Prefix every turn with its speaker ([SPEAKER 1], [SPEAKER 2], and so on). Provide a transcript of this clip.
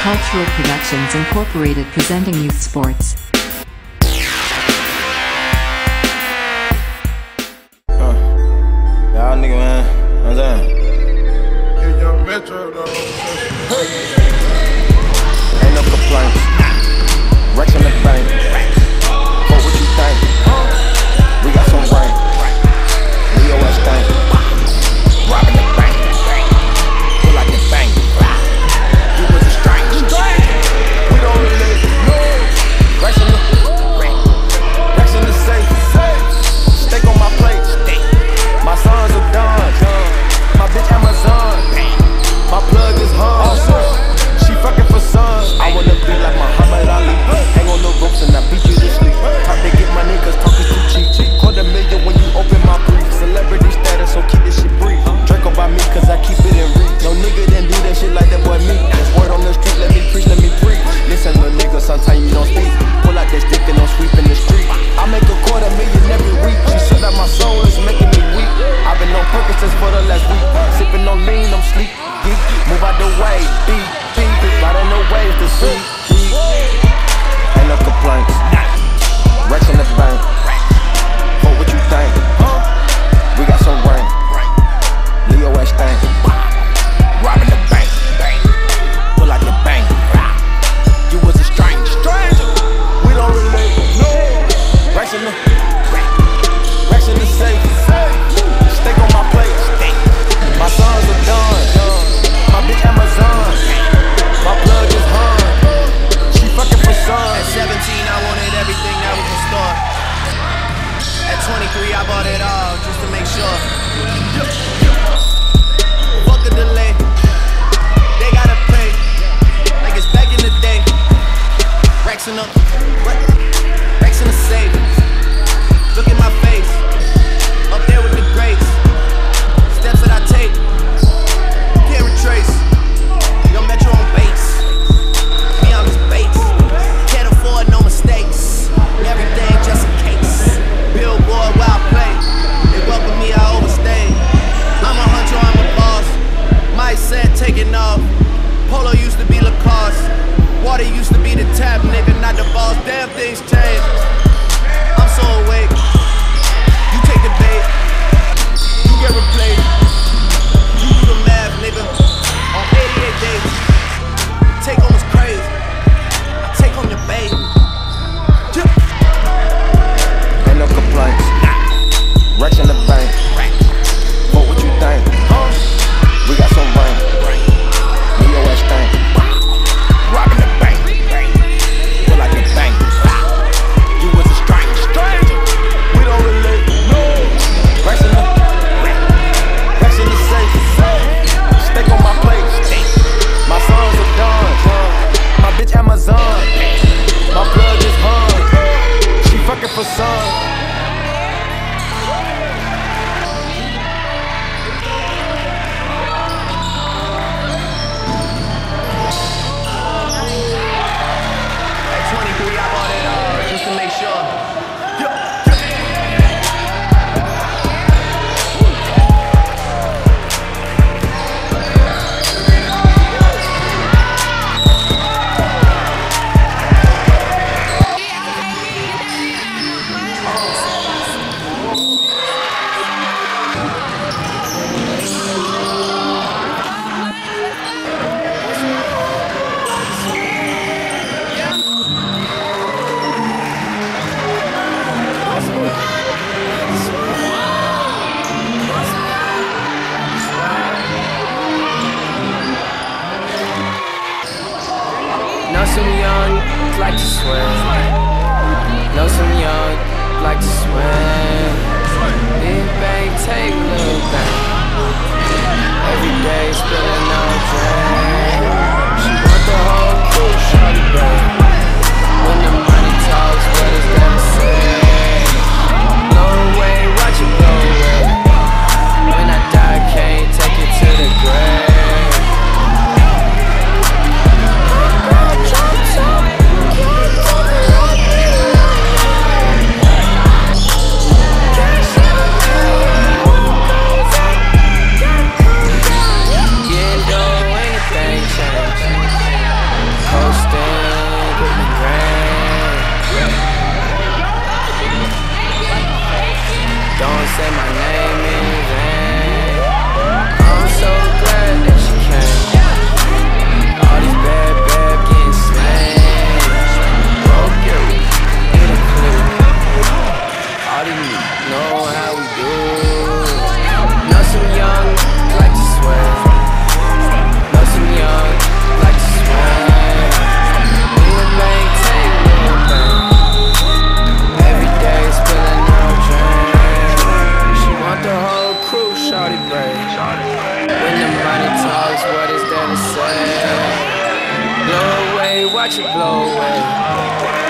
[SPEAKER 1] Cultural Productions Incorporated presenting youth sports.
[SPEAKER 2] Y'all nigga, man. I'm saying.
[SPEAKER 3] Yeah, young Metro, though.
[SPEAKER 2] Ain't no complaints. Rex in the bank. Fuck what you think. We got some rain. Leo S. Stank. Robbing the bank. Pull like the bank. You was a stranger. We don't relate. Rex in the safe. Steak on my plate. My sons are done. My bitch Amazon. My plug is hard. She fucking for sons. I wanna be like Muhammad Ali. Hang on the ropes and I beat you to sleep. Time to get my niggas talking too cheap. $250,000 when you open my brief. Celebrity status, so keep this shit brief. Draco by me cause I keep it in reach. No nigga didn't do that shit like that boy me. There's word on the street, let me preach, let me preach. Listen little nigga, sometimes you don't speak. Pull out that stick and don't sweep in the street. I make $250,000 every week. She said that my soul is making me weak. I've been on Percocets for the last week. Sipping on lean, I'm sleep. Geek. Move out the way, beat, riding the waves to see. Ain't no complaints. Rex in the bank. Fuck what you think. We got some rain. Leo S. Stank. Robbing the bank. Pull out the bank. You was a stranger. We don't relate. No. Rex in the safe. Steak on my plate. My sons are done. My bitch Amazon. My plug is hard. She fucking for sons.
[SPEAKER 4] At 17, I wanted everything that was in store. At 23, I bought it all just to make sure. Fuck a delay. They gotta pay. Like it's back in the day. Racks in the safe. Look at my face. Up there with the greats. Steps that I take. Can't retrace. Young Metro on base. Me on his base. Can't afford no mistakes. Everything just in case. Billboard where I play. They welcome me, I overstay. I'm a hunter, I'm a boss. My set taking off. Polo used to be Lacoste. Water used to be the tap, nigga, not the boss. Damn, things change. I'm so awake. You take the bait. You get replayed. You do the math, nigga. On 88 days. Take home is crazy. I take home your baby.
[SPEAKER 2] Ain't no complaints. Rex in the bank. Fuck what you think. We got some rain. Leo S. Stank. Robbing the bank. Pull like the bank. You was a stranger. We don't relate. No. Rex in the safe. Steak on my plate. My sons are done. My bitch Amazon. My plug is hard. She fucking for sons.
[SPEAKER 4] At 23, I bought it all just to make sure.
[SPEAKER 5] Know some young like to swim. Know some young like to swim. Big bang, take little bang. Every day spilling no drain. She want the whole crew, shawty babe. When the money talks, what is that to say? Blow away, watch it blow away. When I die, can't take it to the grave. Getting away. Blow away, watch it blow away.